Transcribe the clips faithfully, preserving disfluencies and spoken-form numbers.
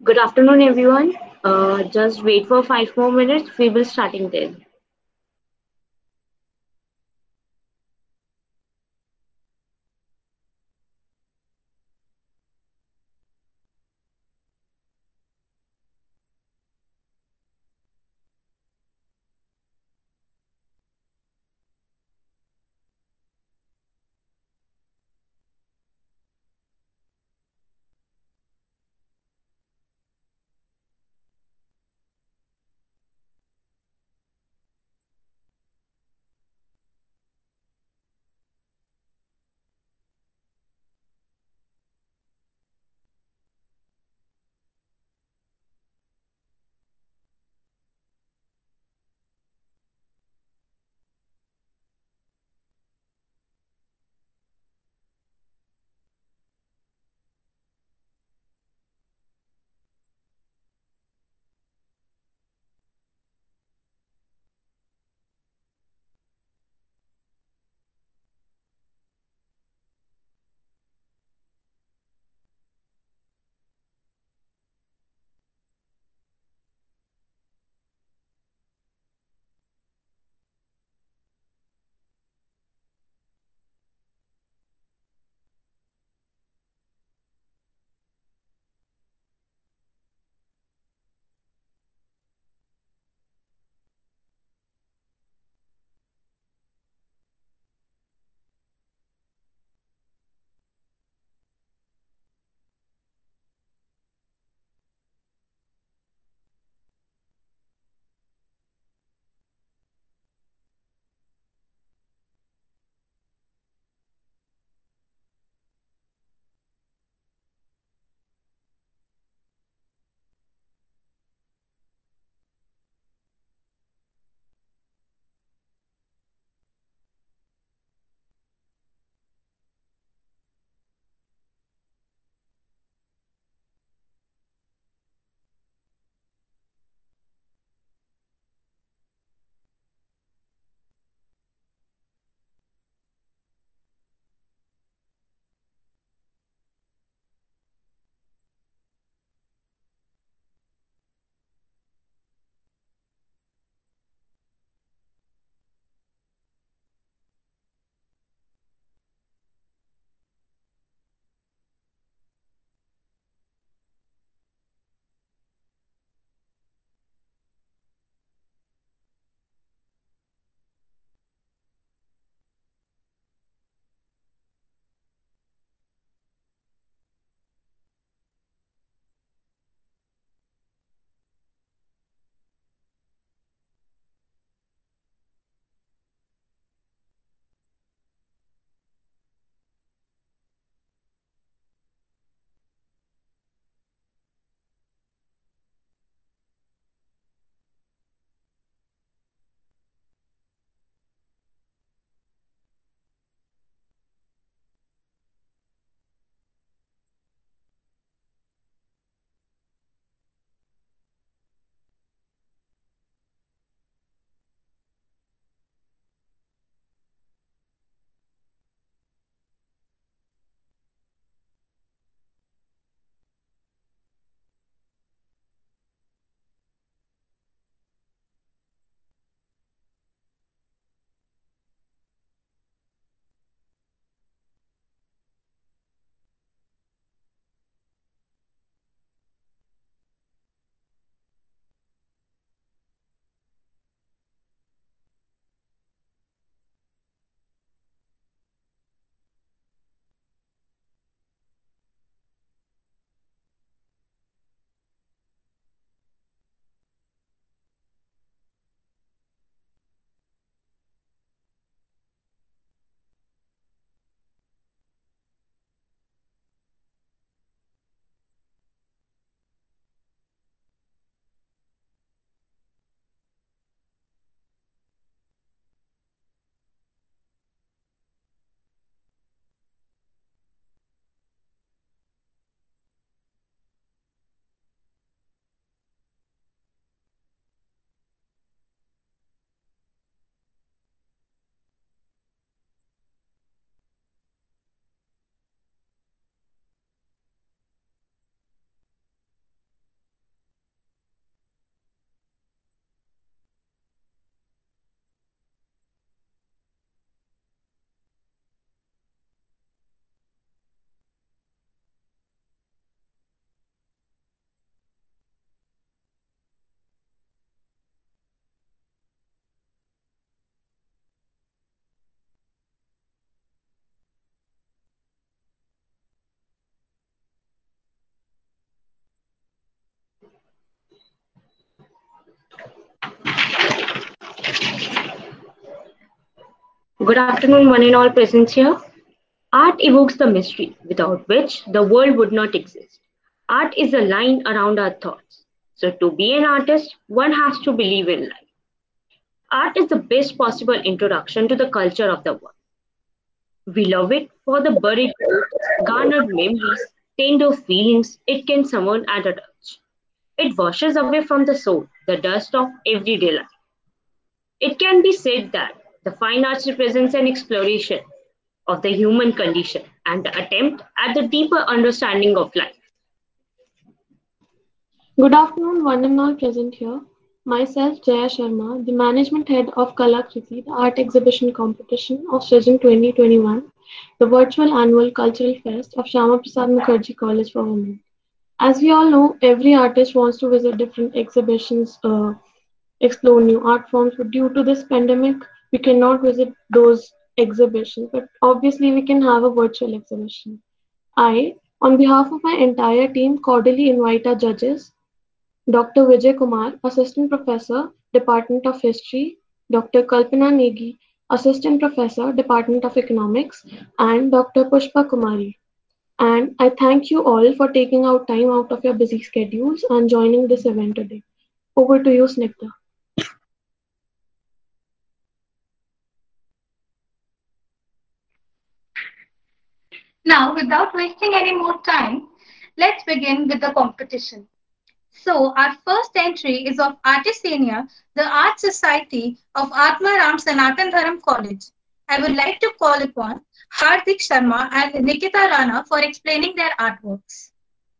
Good afternoon, everyone. Uh, just wait for five more minutes. We will starting then. Good afternoon, one and all present here. Art evokes the mystery without which the world would not exist. Art is a line around our thoughts. So, to be an artist, one has to believe in life. Art is the best possible introduction to the culture of the world. We love it for the buried truths, garnered memories, tender feelings it can summon at a touch. It washes away from the soul the dust of everyday life. It can be said that the fine arts represents an exploration of the human condition and the attempt at the deeper understanding of life. Good afternoon, one and all present here. Myself, Jaya Sharma, the management head of Kalakriti, the art exhibition competition of Srijan twenty twenty-one, the virtual annual cultural fest of Shyama Prasad Mukherjee College for Women. As we all know, every artist wants to visit different exhibitions, uh, explore new art forms, but due to this pandemic, we cannot visit those exhibitions. But obviously, we can have a virtual exhibition. I, on behalf of my entire team, cordially invite our judges, Doctor Vijay Kumar, Assistant Professor, Department of History; Doctor Kalpana Negi, Assistant Professor, Department of Economics; and Doctor Pushpa Kumari. And I thank you all for taking out time out of your busy schedules and joining this event today. Over to you, Snigdha. Now, without wasting any more time, let's begin with the competition. So, our first entry is of Artisania, the Art Society of Atma Ram Sanatan Dharam College. I would like to call upon Hardik Sharma and Nikita Rana for explaining their artworks.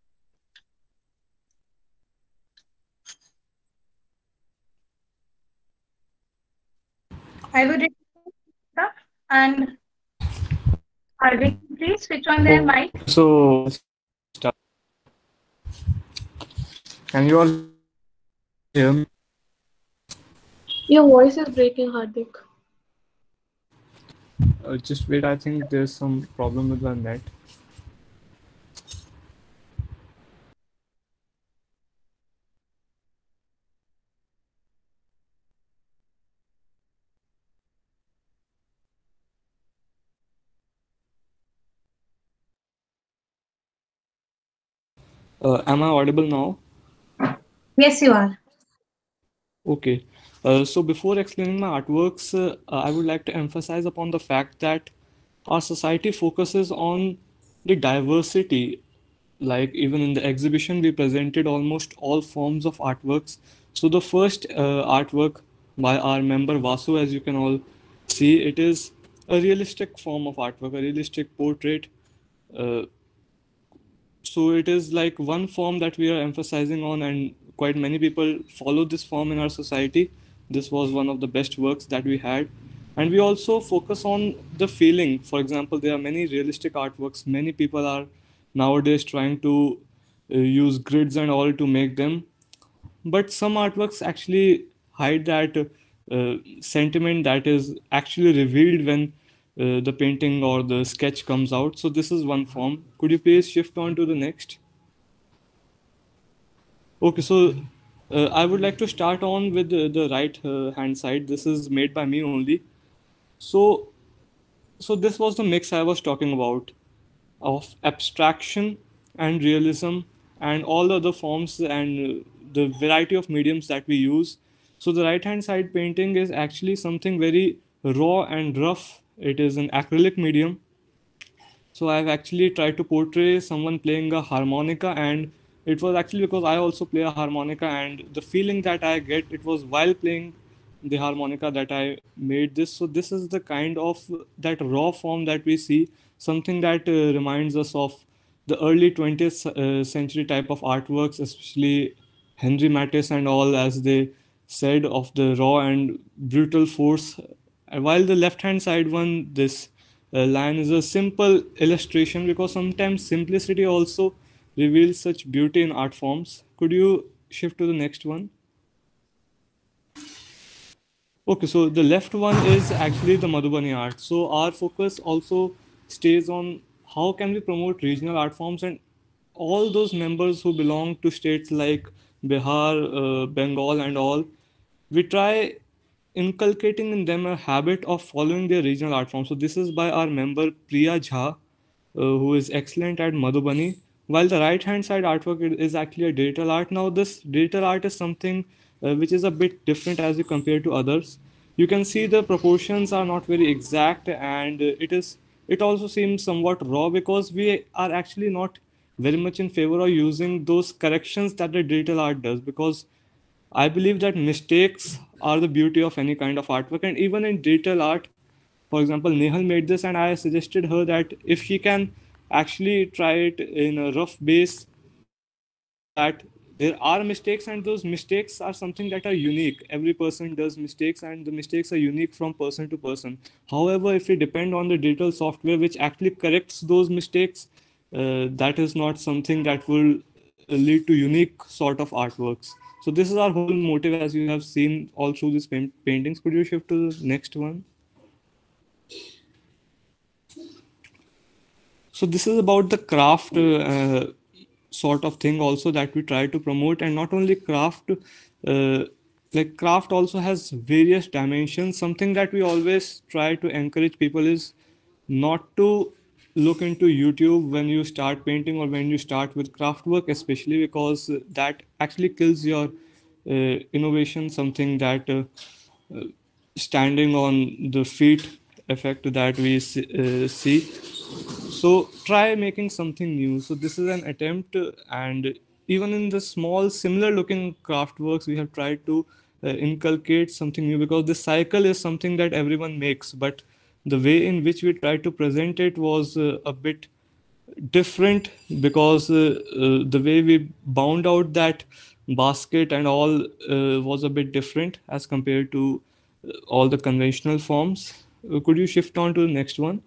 I would request Nikita and Hardik, please switch on their Okay, mic. so start. Can you all hear me? Your voice is breaking, Hardik. Uh, just wait, I think there's some problem with my net. Uh, am I audible now? Yes, you are. Okay. Uh, so before explaining my artworks, uh, I would like to emphasize upon the fact that our society focuses on the diversity. Like even in the exhibition, we presented almost all forms of artworks. So the first uh, artwork by our member Vasu, as you can all see, it is a realistic form of artwork, a realistic portrait. Uh, so it is like one form that we are emphasizing on, and quite many people follow this form in our society. This was one of the best works that we had. And we also focus on the feeling. For example, there are many realistic artworks. Many people are nowadays trying to uh, use grids and all to make them, but some artworks actually hide that uh, sentiment that is actually revealed when uh, the painting or the sketch comes out. So this is one form. Could you please shift on to the next? Okay, so uh, I would like to start on with the, the right uh, hand side. This is made by me only. So so this was the mix I was talking about of abstraction and realism and all the other forms and uh, the variety of mediums that we use. So the right hand side painting is actually something very raw and rough. It is an acrylic medium. So I've actually tried to portray someone playing a harmonica, and it was actually because I also play a harmonica, and the feeling that I get, it was while playing the harmonica that I made this. So this is the kind of that raw form that we see, something that uh, reminds us of the early twentieth uh, century type of artworks, especially Henry Matisse and all, as they said, of the raw and brutal force. Uh, While the left hand side one, this uh, line is a simple illustration, because sometimes simplicity also reveals such beauty in art forms. Could you shift to the next one? Okay, so the left one is actually the Madhubani art. So our focus also stays on how can we promote regional art forms, and all those members who belong to states like Bihar, uh, Bengal, and all. We try inculcating in them a habit of following their regional art form. So this is by our member Priya Jha, uh, who is excellent at Madhubani. While the right hand side artwork i- is actually a digital art. Now this digital art is something uh, which is a bit different as you compare to others. You can see the proportions are not very exact, and uh, it is it also seems somewhat raw because we are actually not very much in favor of using those corrections that the digital art does, because I believe that mistakes are the beauty of any kind of artwork, and even in digital art, for example, Nehal made this, and I suggested her that if she can actually try it in a rough base, so that there are mistakes, and those mistakes are something that are unique. Every person does mistakes, and the mistakes are unique from person to person. However, if we depend on the digital software which actually corrects those mistakes, uh, that is not something that will lead to unique sort of artworks. So this is our whole motive, as you have seen all through these paint- paintings. Could you shift to the next one? So this is about the craft uh, sort of thing also that we try to promote, and not only craft, uh, like craft also has various dimensions. Something that we always try to encourage people is not to look into YouTube when you start painting or when you start with craft work, especially because that actually kills your uh, innovation. Something that uh, uh, standing on the feet effect that we see, uh, see. So try making something new. So this is an attempt, uh, and even in the small similar looking craft works we have tried to uh, inculcate something new, because this cycle is something that everyone makes, but the way in which we tried to present it was uh, a bit different, because uh, uh, the way we bound out that basket and all uh, was a bit different as compared to uh, all the conventional forms. Uh, could you shift on to the next one?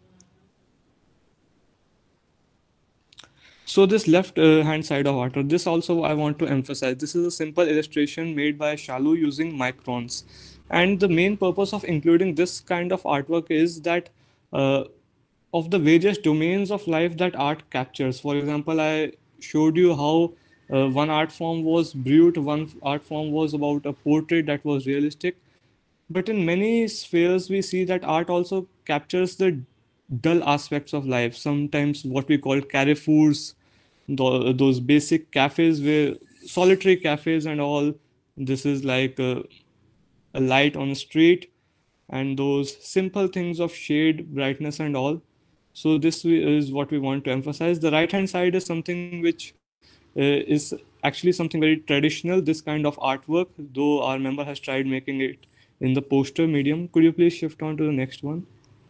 So this left uh, hand side of water, this also I want to emphasize. This is a simple illustration made by Shalu using microns. And the main purpose of including this kind of artwork is that uh, of the various domains of life that art captures. For example, I showed you how uh, one art form was brute, one art form was about a portrait that was realistic, but in many spheres, we see that art also captures the dull aspects of life. Sometimes what we call carrefours, tho- those basic cafes where solitary cafes and all. This is like a, a light on the street, and those simple things of shade, brightness, and all. So this we- is what we want to emphasize. The right hand side is something which uh, is actually something very traditional. This kind of artwork, though our member has tried making it in the poster medium. Could you please shift on to the next one?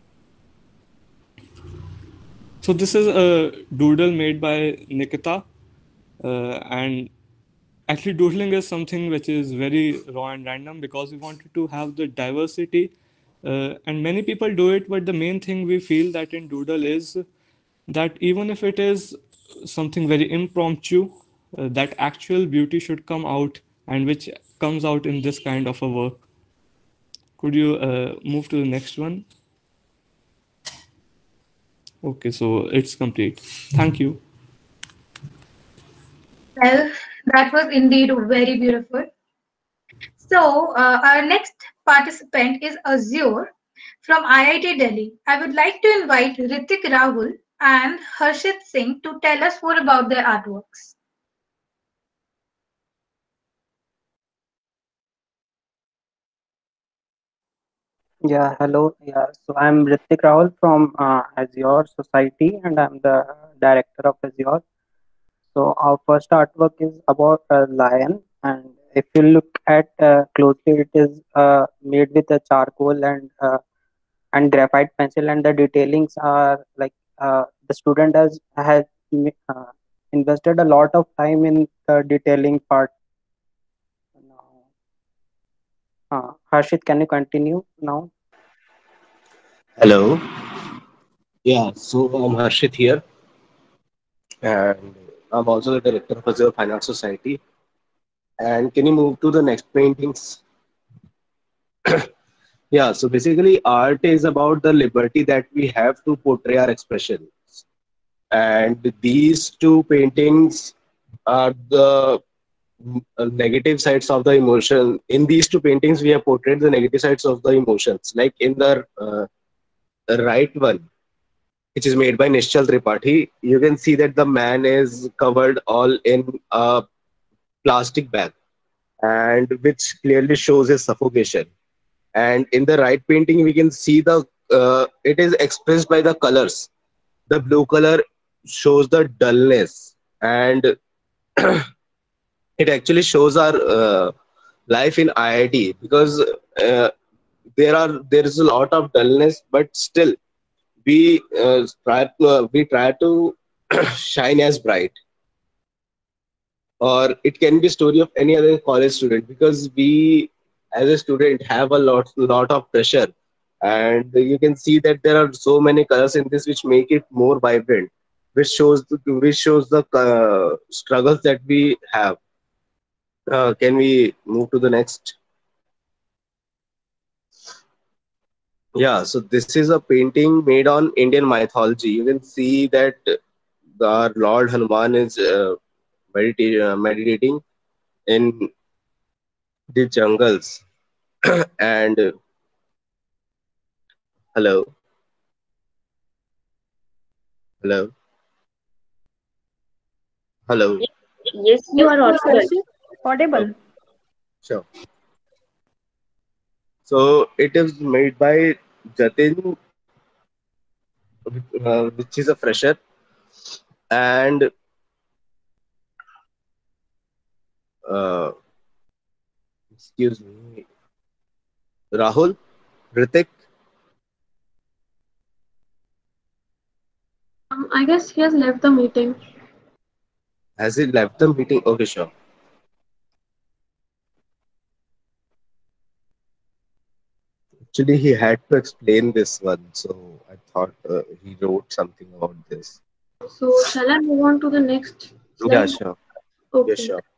So this is a doodle made by Nikita, uh, and actually doodling is something which is very raw and random, because we wanted to have the diversity, uh, and many people do it, but the main thing we feel that in doodle is that even if it is something very impromptu, uh, that actual beauty should come out, and which comes out in this kind of a work. Could you uh, move to the next one? Okay, so it's complete. Thank you. Well, that was indeed very beautiful. So, uh, our next participant is Azure from I I T Delhi. I would like to invite Ritik Rahul and Harshit Singh to tell us more about their artworks. Yeah, hello. Yeah, so I'm Ritik Rahul from uh, Azure Society, and I'm the director of Azure. So our first artwork is about a lion, and if you look at uh, closely, it is uh, made with a charcoal and uh, and graphite pencil, and the detailings are like uh, the student has has uh, invested a lot of time in the detailing part. Now, uh, Harshit, can you continue now? Hello. Yeah, so I'm Harshit here, and I'm also the director of Azure Finance Society. And can you move to the next paintings? Yeah, so basically, art is about the liberty that we have to portray our expressions. And these two paintings are the uh, negative sides of the emotion. In these two paintings, we have portrayed the negative sides of the emotions. Like in the uh, right one, which is made by Nishchal Tripathi, you can see that the man is covered all in a plastic bag, and which clearly shows his suffocation. And in the right painting, we can see the uh, it is expressed by the colors. The blue color shows the dullness, and it actually shows our uh, life in I I T, because uh, there are there is a lot of dullness, but still we uh, try to, uh, we try to shine as bright. Or it can be story of any other college student, because we as a student have a lot lot of pressure, and you can see that there are so many colors in this which make it more vibrant, which shows the, which shows the uh, struggles that we have. Uh, can we move to the next? Yeah, so this is a painting made on Indian mythology. You can see that our Lord Hanuman is uh, medita- uh, meditating in the jungles. And uh, hello, hello, hello. Yes, you Yes, are yes, audible. Harshit. Audible. Okay, sure. So it is made by Jatin, uh, which is a fresher, and uh, excuse me, Rahul, Ritik. Um, I guess he has left the meeting. Has he left the meeting? Okay, sure. Actually, he had to explain this one, so I thought uh, he wrote something about this. So shall I move on to the next Yeah, slide? sure. Yeah, Okay. sure.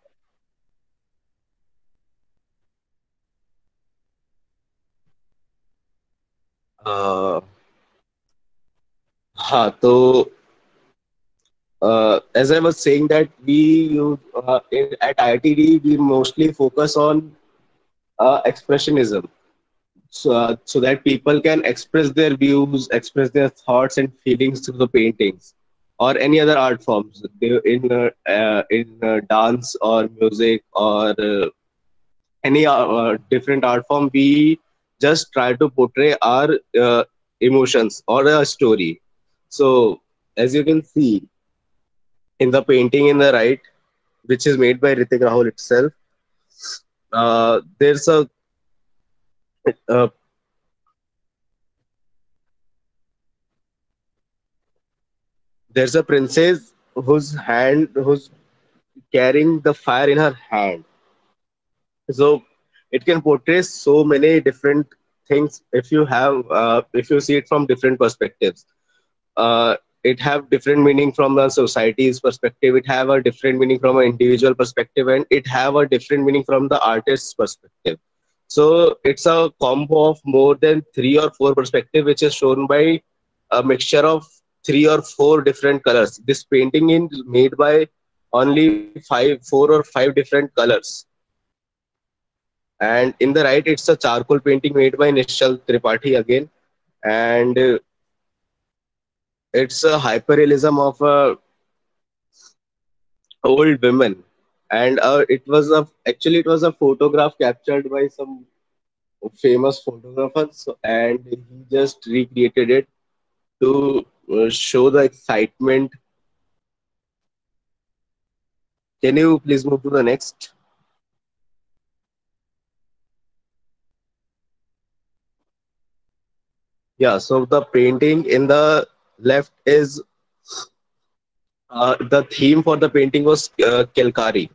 Uh, हाँ तो uh, as I was saying that we use uh, in, at I I T D we mostly focus on uh, expressionism, so, uh, so that people can express their views, express their thoughts and feelings through the paintings or any other art forms. They, in uh, uh, in uh, dance or music or uh, any uh, uh, different art form, we just try to portray our uh, emotions or a story. So as you can see in the painting in the right, which is made by Ritik Rahul itself, uh, there's a uh, there's a princess whose hand who's carrying the fire in her hand. So it can portray so many different things if you have uh, if you see it from different perspectives. Uh, it have different meaning from the society's perspective. It have a different meaning from an individual perspective, and it have a different meaning from the artist's perspective. So it's a combo of more than three or four perspective, which is shown by a mixture of three or four different colors. This painting is made by only five, four or five different colors. And in the right, it's a charcoal painting made by Nishal Tripathi again, and uh, it's a hyperrealism of a old women. And uh, it was a actually it was a photograph captured by some famous photographers, so- and he just recreated it to uh, show the excitement. Can you please move to the next? Yeah, so the painting in the left is uh, the theme for the painting was uh, Kelkari.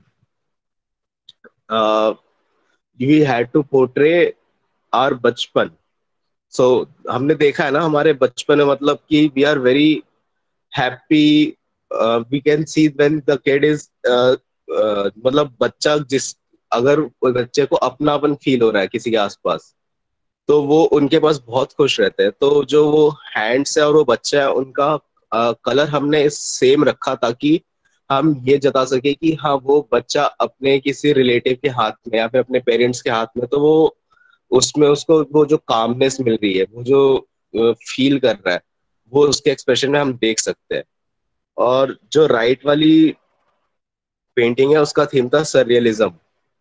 Uh, we had to portray our बचपन. So हमने देखा है ना हमारे बचपन में, मतलब कि we are very happy. Uh, we can see when the kid is uh, uh, मतलब बच्चा जिस अगर कोई बच्चे को अपनापन फील हो रहा है किसी के आसपास, तो वो उनके पास बहुत खुश रहते हैं. तो जो वो हैंड्स है और वो बच्चा है, उनका कलर हमने सेम रखा ताकि हम ये जता सके कि हाँ वो बच्चा अपने किसी रिलेटिव के हाथ में या फिर अपने पेरेंट्स के हाथ में, तो वो उसमें उसको वो जो कामनेस मिल रही है, वो जो फील कर रहा है, वो उसके एक्सप्रेशन में हम देख सकते हैं। और जो राइट वाली पेंटिंग है उसका थीम था surrealism.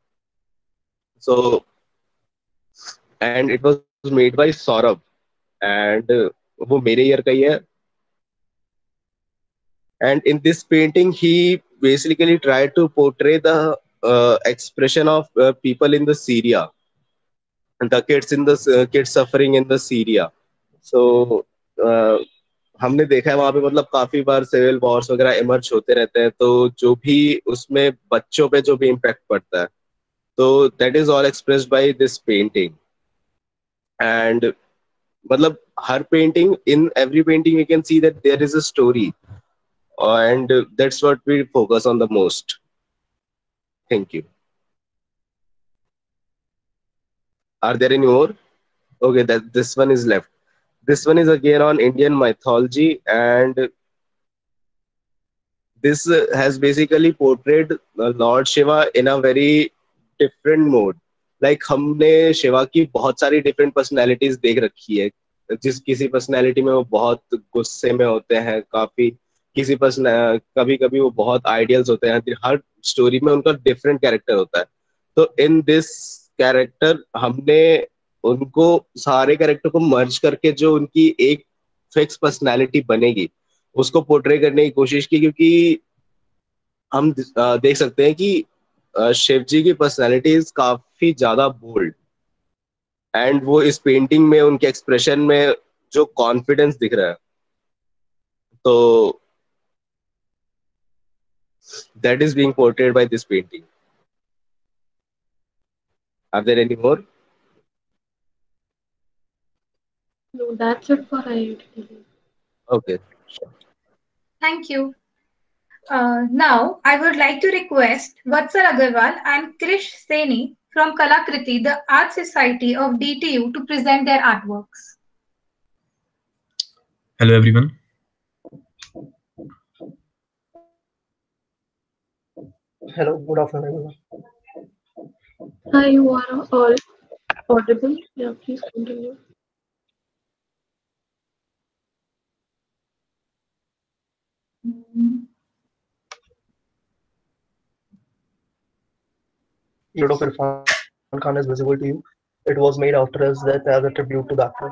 So and it was made by Saurabh, and वो मेरे ईयर का ही है। And in this painting, he basically tried to portray the uh, expression of uh, people in the Syria, and the kids in the uh, kids suffering in the Syria. So uh, हमने देखा है वहां पे मतलब काफी बार civil wars वगैरह emerge होते रहते हैं, तो जो भी उसमें बच्चों पे जो भी इम्पैक्ट पड़ता है, तो that is all expressed by this painting. And मतलब हर painting, in every painting we can see that there is a story, and that's what we focus on the most. Thank you. Are there any more? Okay, that this one is left. This one is again on Indian mythology, and this uh, has basically portrayed uh, Lord Shiva in a very different mode. Like हमने शिवा की बहुत सारी different personalities देख रखी है। जिस किसी personality में वो बहुत गुस्से में होते हैं, काफी किसी पर्सन कभी कभी वो बहुत आइडियल्स होते हैं, हर स्टोरी में उनका डिफरेंट कैरेक्टर होता है। तो इन दिस कैरेक्टर हमने उनको सारे कैरेक्टर को मर्ज करके जो उनकी एक फिक्स पर्सनैलिटी बनेगी उसको पोर्ट्रे करने की कोशिश की, क्योंकि हम अ, देख सकते हैं कि अ, शिव जी की पर्सनैलिटी काफी ज्यादा बोल्ड, एंड वो इस पेंटिंग में उनके एक्सप्रेशन में जो कॉन्फिडेंस दिख रहा है, तो that is being portrayed by this painting. Are there any more? No, that's it for I I T. Okay. Thank you. Uh, now, I would like to request Vatsal Agarwal and Krish Seni from Kalakriti, the Art Society of D T U, to present their artworks. Hello, everyone. Hello, good afternoon, everyone. Hi, you are all audible. Yeah, please continue. Blood of Irfan Khan is visible to you. It was made after his death as a tribute to the actor.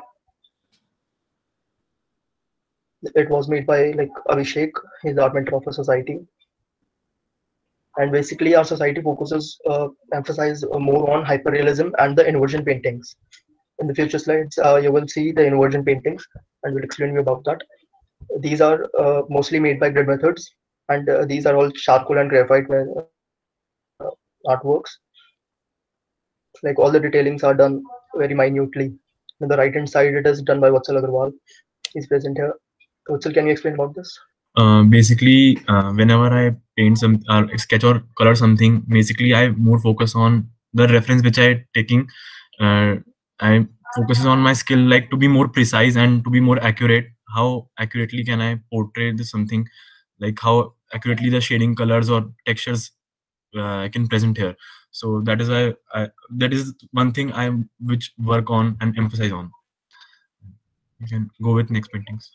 It was made by like Abhishek, he's the art mentor of a society. And basically our society focuses, uh, emphasize uh, more on hyperrealism and the inversion paintings. In the future slides, uh, you will see the inversion paintings and we'll explain you about that. These are uh, mostly made by grid methods, and uh, these are all charcoal and graphite uh, artworks. Like all the detailings are done very minutely. On the right hand side, it is done by Vatsal Agarwal. He's present here. Vatsal, can you explain about this? Uh, basically, uh, whenever I paint some or sketch or color something, basically I more focus on the reference which I taking. Uh, I focuses on my skill, like to be more precise and to be more accurate. How accurately can I portray this something, like how accurately the shading, colors or textures uh, I can present here. So that is why I, that is one thing I which work on and emphasize on. You can go with next paintings.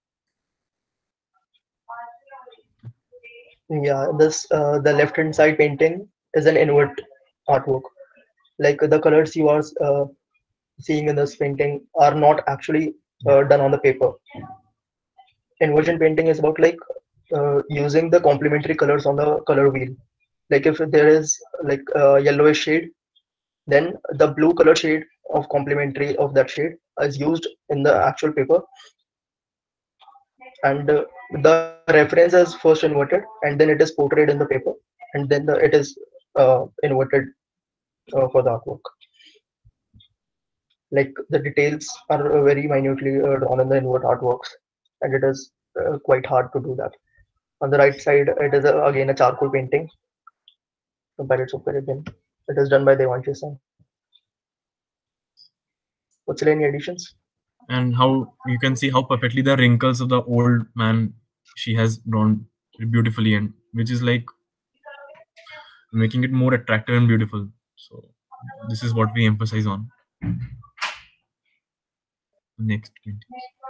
Yeah, this uh, the left hand side painting is an invert artwork. Like the colors you are uh, seeing in this painting are not actually uh, done on the paper. Inversion painting is about like uh, using the complementary colors on the color wheel. Like if there is like a yellowish shade, then the blue color shade of complementary of that shade is used in the actual paper, and uh, the reference is first inverted and then it is portrayed in the paper, and then the, it is uh, inverted uh, for the artwork. Like the details are very minutely uh, drawn in the invert artworks, and it is uh, quite hard to do that. On the right side, it is a, again a charcoal painting from Pirates of Caribbean. It is done by Devanshi Sen. What's any additions? And how you can see how perfectly the wrinkles of the old man she has drawn beautifully, and which is like making it more attractive and beautiful. So this is what we emphasize on. Next painting.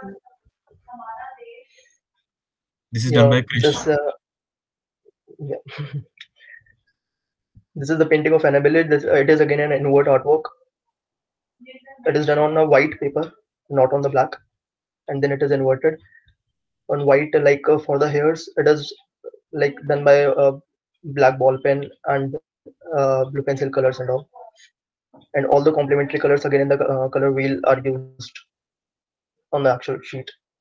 This is done Yeah, by Krish. this uh, yeah. This is the painting of Annabelle. This, uh, it is again an invert artwork. It is done on a white paper, not on the black, and then it is inverted on white. Like uh, for the hairs, it is like done by a black ball pen and uh, blue pencil colors and all. And all the complementary colors again in the uh, color wheel are used on the actual sheet.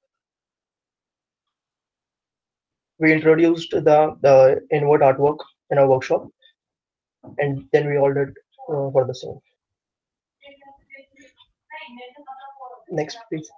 We introduced the, the invert artwork in our workshop, and then we ordered uh, for the same. Next, please.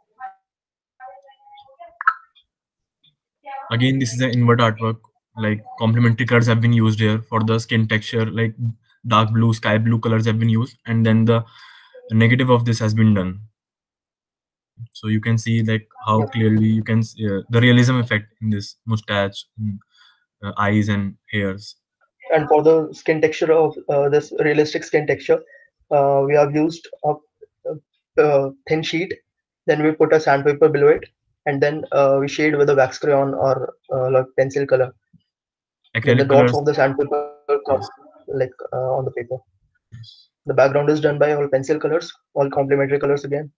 Again, this is an invert artwork. Like complementary colors have been used here for the skin texture, like dark blue, sky blue colors have been used, and then the negative of this has been done. So you can see like how clearly you can see uh, the realism effect in this mustache, mm, uh, eyes and hairs. And for the skin texture of uh, this realistic skin texture, uh, we have used a, a, a thin sheet. Then we put a sandpaper below it, and then uh, we shade with a wax crayon or uh, like pencil color. Then the Acrylic dots colors. of the sandpaper come Yes. like uh, on the paper. Yes. The background is done by all pencil colors, all complementary colors again.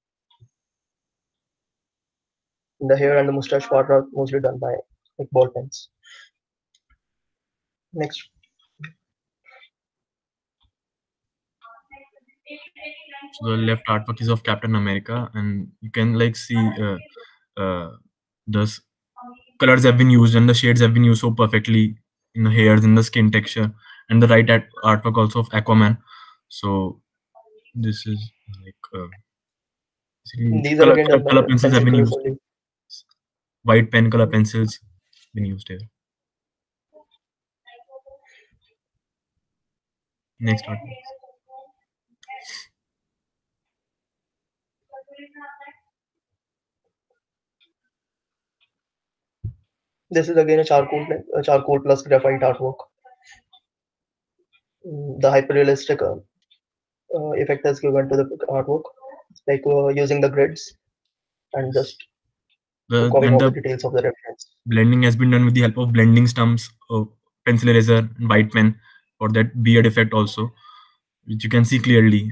And the hair and the mustache part are mostly done by like ball pens. Next. So the left artwork is of Captain America, and you can like see uh, uh, the s- colors have been used and the shades have been used so perfectly in the hairs, in the skin texture, and the right at artwork also of Aquaman. So this is like uh, basically These are color, again color done by color pencils have pencil been colors used. only. White pen color pencils been used here. Next artwork. This is again a charcoal, a charcoal plus graphite artwork. Mm, The hyper-realistic uh, uh, effect is given to the artwork, like uh, using the grids and just The copying and all the the details of the reference. blending has been done with the help of blending stumps, of pencil eraser, and white pen for that beard effect also, which you can see clearly.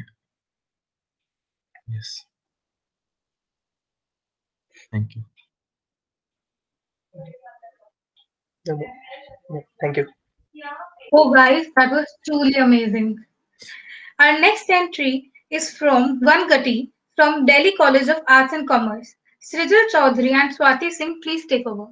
Yes. Thank you. Yeah, yeah, thank you. Oh, guys, that was truly amazing. Our next entry is from Vangati from Delhi College of Arts and Commerce. Srijal Chaudhary and Swati Singh, please take over.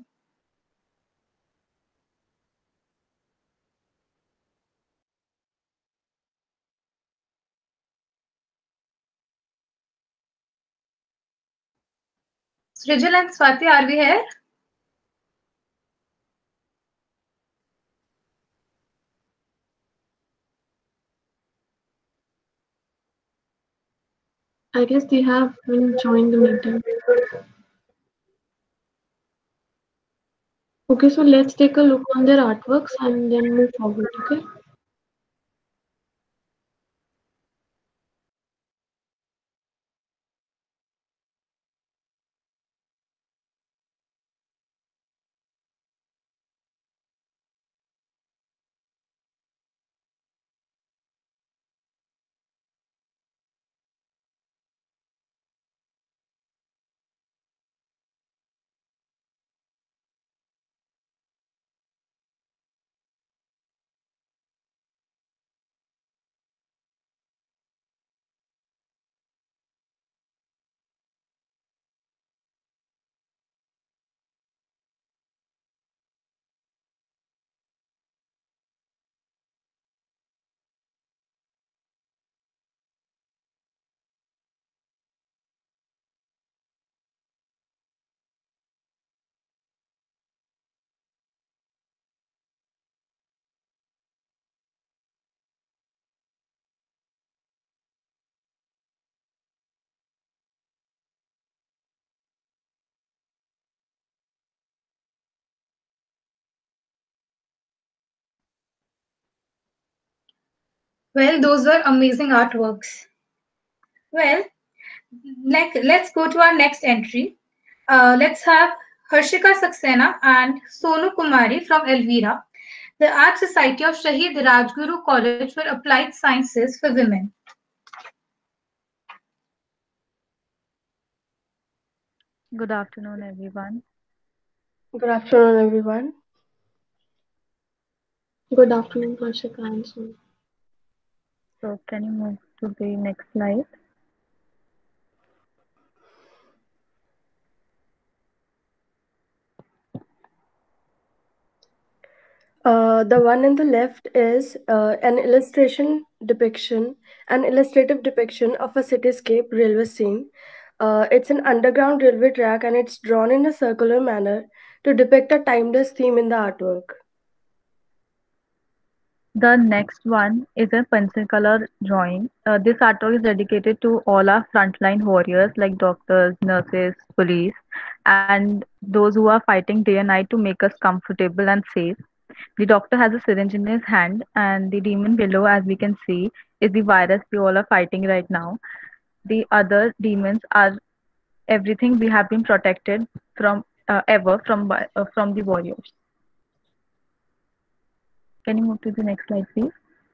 Srijal and Swati, are we here? I guess they have been joined the meeting. Okay, so let's take a look on their artworks and then move forward, okay? Well, those were amazing artworks. Well, next, let's go to our next entry. Uh, let's have Harshika Saxena and Sonu Kumari from Elvira, the Art Society of Shahid Rajguru College for Applied Sciences for Women. Good afternoon, everyone. Good afternoon, everyone. Good afternoon, Harshika and Sonu. So, can you move to the next slide? Uh, the one on the left is uh, an illustration depiction, an illustrative depiction of a cityscape railway scene. Uh, it's an underground railway track and it's drawn in a circular manner to depict a timeless theme in the artwork. The next one is a pencil color drawing. Uh, this artwork is dedicated to all our frontline warriors like doctors, nurses, police, and those who are fighting day and night to make us comfortable and safe. The doctor has a syringe in his hand, and the demon below, as we can see, is the virus we all are fighting right now. The other demons are everything we have been protected from uh, ever from bi- uh, from the warriors. Can you move to the next slide, please?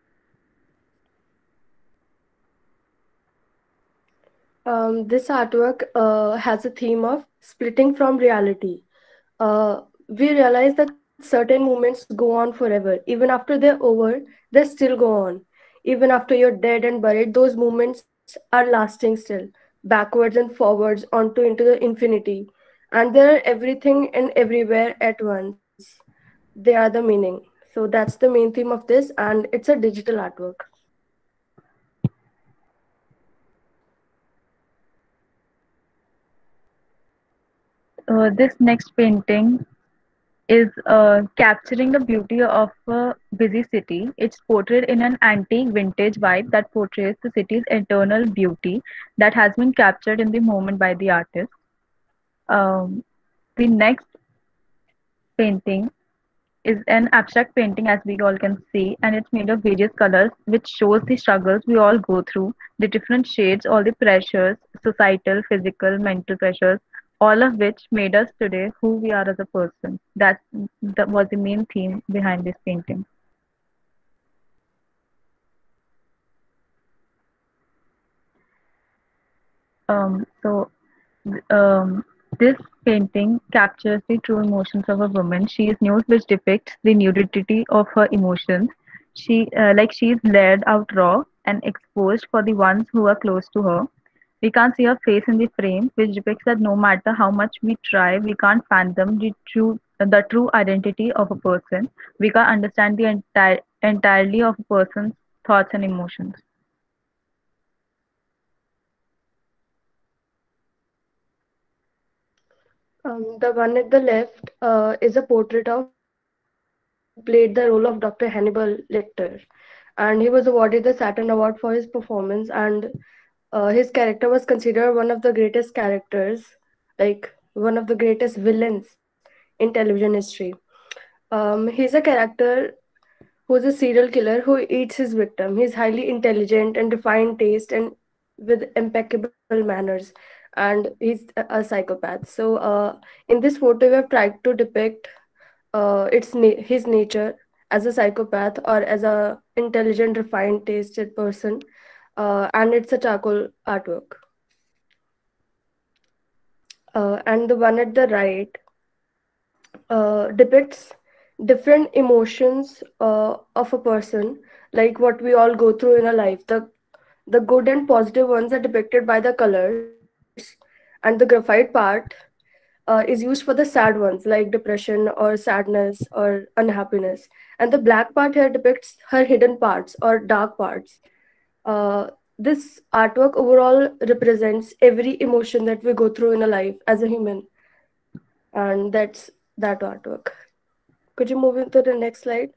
Um, this artwork uh, has a theme of splitting from reality. Uh, we realize that certain moments go on forever. Even after they're over, they still go on. Even after you're dead and buried, those moments are lasting still, backwards and forwards onto into the infinity. And they're everything and everywhere at once. They are the meaning. So that's the main theme of this, and it's a digital artwork. Uh, this next painting is uh, capturing the beauty of a busy city. It's portrayed in an antique vintage vibe that portrays the city's eternal beauty that has been captured in the moment by the artist. Um, the next painting is an abstract painting, as we all can see, and it's made of various colors, which shows the struggles we all go through, the different shades, all the pressures, societal, physical, mental pressures, all of which made us today who we are as a person. That, that was the main theme behind this painting. Um, so um, this painting captures the true emotions of a woman. She is nude, which depicts the nudity of her emotions. She, uh, like she is laid out raw and exposed for the ones who are close to her. We can't see her face in the frame, which depicts that no matter how much we try, we can't fathom the true, the true identity of a person. We can't understand the entire entirely of a person's thoughts and emotions. Um, the one at the left uh, is a portrait of who played the role of Doctor Hannibal Lecter, and he was awarded the Saturn Award for his performance. And uh, his character was considered one of the greatest characters, like one of the greatest villains in television history. Um, he's a character who's a serial killer who eats his victim. He's highly intelligent and refined taste and with impeccable manners, and he's a, a psychopath. So, uh, in this photo, we have tried to depict uh, its na- his nature as a psychopath or as a intelligent, refined, tasted person, uh, and it's a charcoal artwork. Uh, and the one at the right uh, depicts different emotions uh, of a person, like what we all go through in our life. The the good and positive ones are depicted by the colors, and the graphite part uh, is used for the sad ones like depression or sadness or unhappiness. And the black part here depicts her hidden parts or dark parts. Uh, this artwork overall represents every emotion that we go through in a life as a human, and that's that artwork. Could you move into the next slide?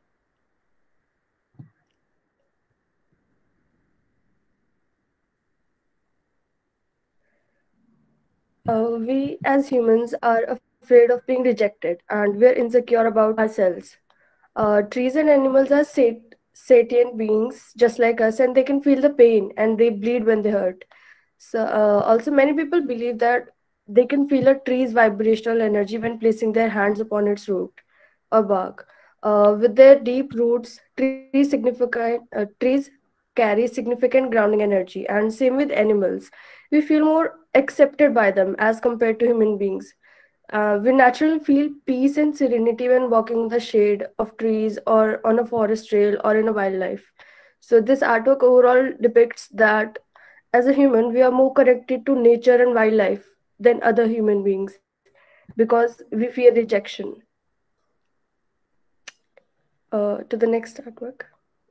Uh, we as humans are afraid of being rejected and we're insecure about ourselves. Uh, trees and animals are said, sentient beings just like us, and they can feel the pain and they bleed when they hurt. So, uh, also, many people believe that they can feel a tree's vibrational energy when placing their hands upon its root or bark. Uh, with their deep roots, trees significant uh, trees carry significant grounding energy, and same with animals. We feel more accepted by them as compared to human beings. Uh, we naturally feel peace and serenity when walking in the shade of trees or on a forest trail or in a wildlife. So, this artwork overall depicts that as a human, we are more connected to nature and wildlife than other human beings because we fear rejection. Uh, to the next artwork.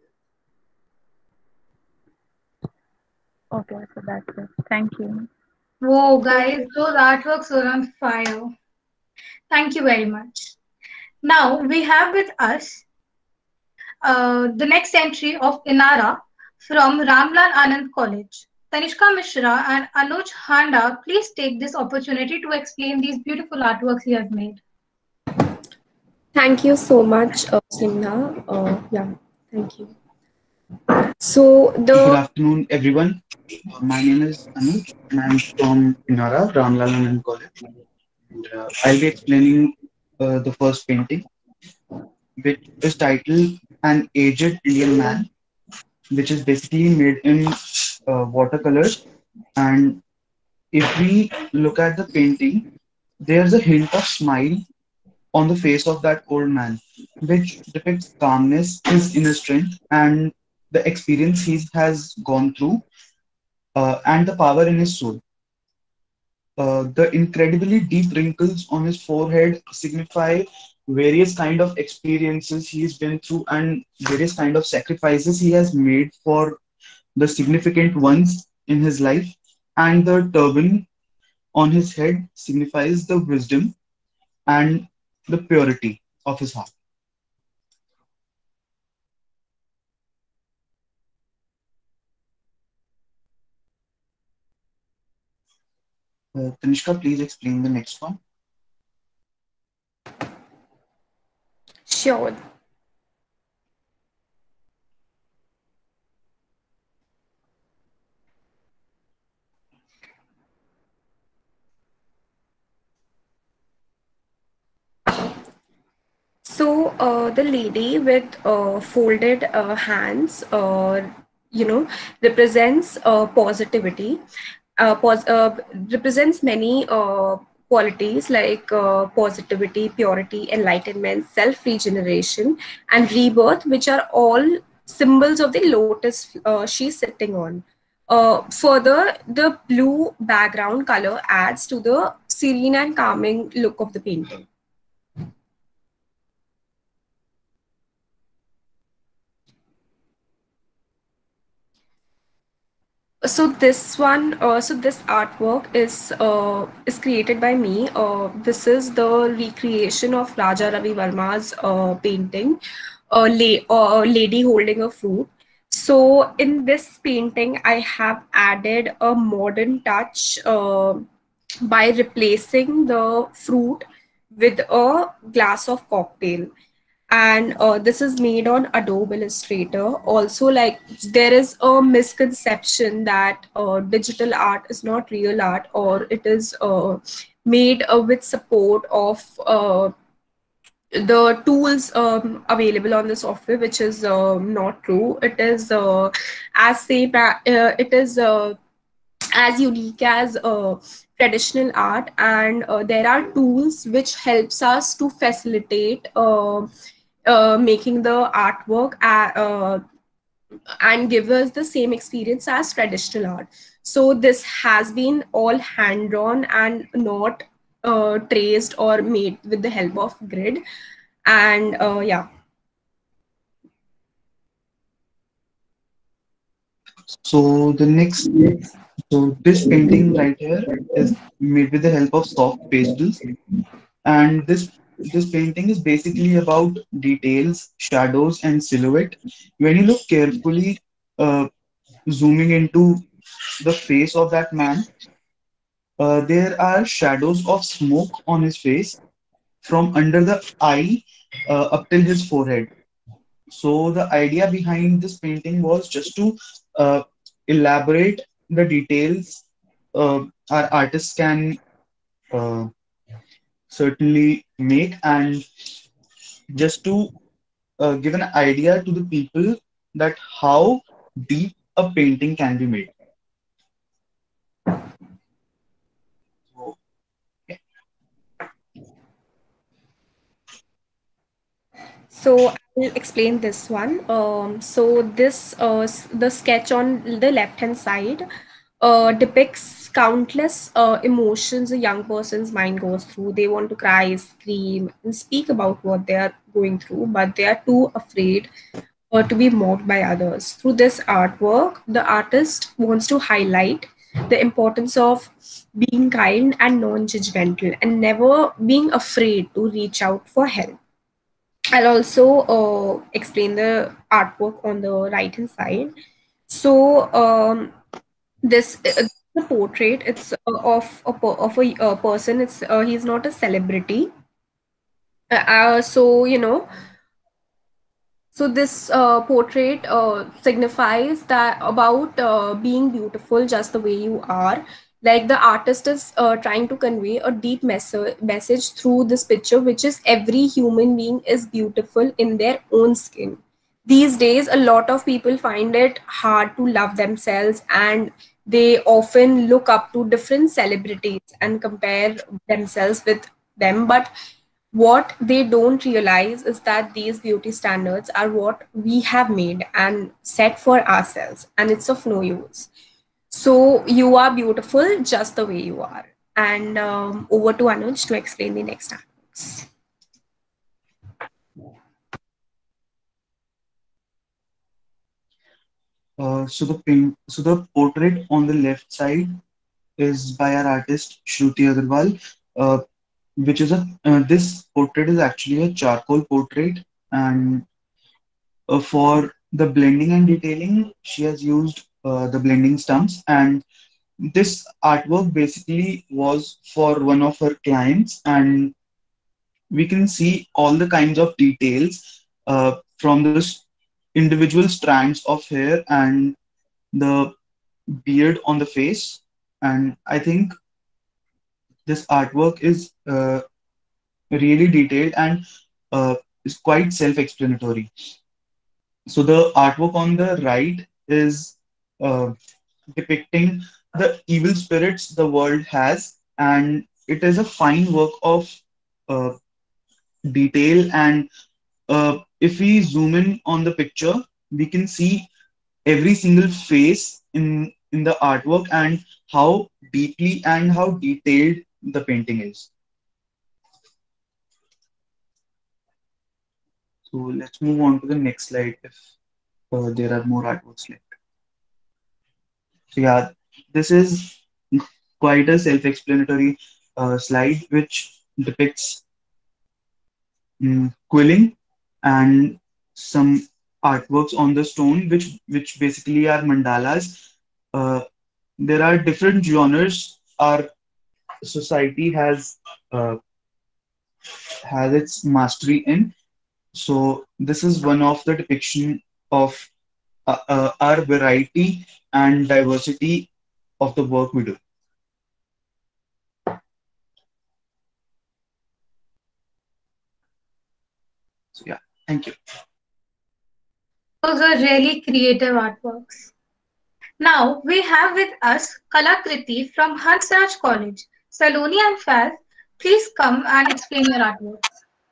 Okay, so that's it. Thank you. Whoa, Thank guys, you. those artworks were on fire. Thank you very much. Now we have with us uh, the next entry of Inara from Ramlal Anand College. Tanishka Mishra and Anuj Handa, please take this opportunity to explain these beautiful artworks you have made. Thank you so much, uh, Simna. Uh, yeah, thank you. So Good the afternoon, everyone. Uh, my name is Anuj, and I'm from Pinara, Ramlal Anand College. And, uh, I'll be explaining uh, the first painting, which is titled "An Aged Indian Man," which is basically made in uh, watercolors. And if we look at the painting, there's a hint of smile on the face of that old man, which depicts calmness, his inner strength, and the experience he has gone through, uh, and the power in his soul. Uh, the incredibly deep wrinkles on his forehead signify various kind of experiences he's been through and various kind of sacrifices he has made for the significant ones in his life. And the turban on his head signifies the wisdom and the purity of his heart. Uh, Tanishka, please explain the next one. sure. So uh, the lady with uh, folded uh, hands, uh, you know, represents uh, positivity. Uh, pos- uh, represents many uh, qualities like uh, positivity, purity, enlightenment, self regeneration, and rebirth, which are all symbols of the lotus uh, she's sitting on. Uh, further, the blue background color adds to the serene and calming look of the painting. So this one, uh, so this artwork is uh, is created by me. Uh, this is the recreation of Raja Ravi Verma's uh, painting, a la- uh, lady holding a fruit. So in this painting, I have added a modern touch uh, by replacing the fruit with a glass of cocktail, and uh, this is made on Adobe Illustrator. Also, like, there is a misconception that uh, digital art is not real art, or it is uh, made uh, with support of uh, the tools um, available on the software, which is um, not true. It is uh, as same uh, it is uh, as unique as uh, traditional art, and uh, there are tools which helps us to facilitate uh, uh, making the artwork uh, uh, and give us the same experience as traditional art. So this has been all hand drawn and not uh, traced or made with the help of grid. And uh, yeah. So the next, so this painting right here is made with the help of soft pastels, and this this painting is basically about details, shadows, and silhouette. When you look carefully, uh, zooming into the face of that man, uh, there are shadows of smoke on his face from under the eye uh, up till his forehead. So the idea behind this painting was just to uh, elaborate the details uh, our artists can uh, certainly make, and just to uh, give an idea to the people that how deep a painting can be made. So, yeah. So I'll explain this one. Um, so this uh, s- the sketch on the left hand side uh, depicts countless uh, emotions a young person's mind goes through. They want to cry, scream, and speak about what they are going through, but they are too afraid uh, to be mocked by others. Through this artwork, the artist wants to highlight the importance of being kind and non-judgmental and never being afraid to reach out for help. I'll also uh, explain the artwork on the right hand side. So um, this uh, the portrait. It's uh, of a per- of a uh, person. It's uh, he's not a celebrity. Uh, uh, so you know So this uh, portrait uh, signifies that about uh, being beautiful just the way you are. Like the artist is uh, trying to convey a deep mes- message through this picture, which is every human being is beautiful in their own skin. These days, a lot of people find it hard to love themselves, and they often look up to different celebrities and compare themselves with them. But what they don't realize is that these beauty standards are what we have made and set for ourselves, and it's of no use. So you are beautiful just the way you are. And um, over to Anuj to explain the next artworks. Uh, so the paint, so the portrait on the left side is by our artist Shruti Agarwal, uh, which is a uh, this portrait is actually a charcoal portrait, and uh, for the blending and detailing, she has used uh, the blending stumps. And this artwork basically was for one of her clients, and we can see all the kinds of details uh, from the s- individual strands of hair and the beard on the face. And I think this artwork is uh, really detailed and uh, is quite self-explanatory. So the artwork on the right is uh, depicting the evil spirits the world has, and it is a fine work of uh, detail. And uh, if we zoom in on the picture, we can see every single face in in the artwork and how deeply and how detailed the painting is. So let's move on to the next slide if uh, there are more artworks left. So yeah, this is quite a self-explanatory uh, slide which depicts mm, quilling and some artworks on the stone, which which basically are mandalas. Uh, there are different genres our society has uh, has its mastery in. So this is one of the depiction of uh, uh, our variety and diversity of the work we do. So yeah, thank you. Those are really creative artworks. Now we have with us Kalakriti from Hansraj College. Saloni and Faz, please come and explain your artworks.